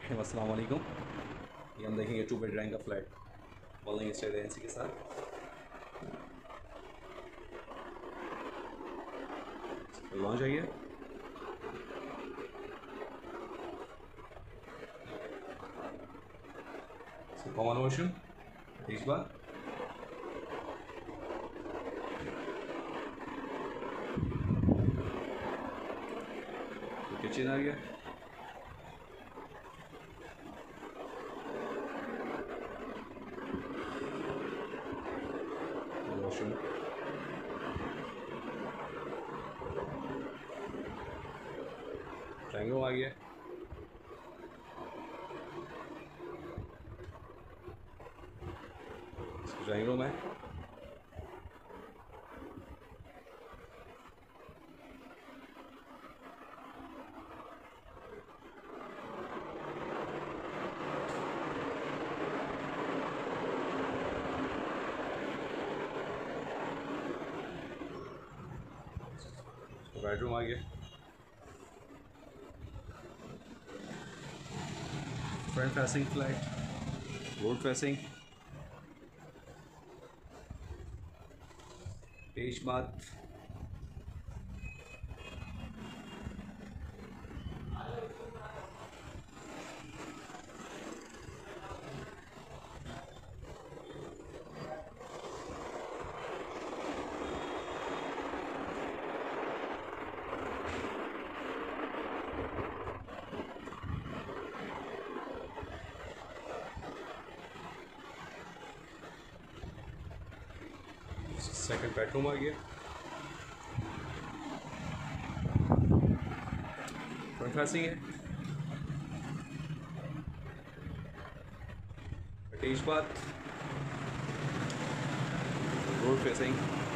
अस्सलाम वालेकुम। ये हम देखेंगे 2 बेड रैंक का फ्लैट बॉलिंग स्टेट एजेंसी के साथ। लॉन्च है ये। कॉमन वॉशरूम, इस बार किचन आ गया। वॉशरूम, ड्राइंग रूम आ गया। ड्राइंग रूम है। बेडरूम आ गया। Front facing flat, road facing, पेश बात, सेकंड बेडरूम आ गया। फ्रंट फेसिंग है। Attach bath, road facing,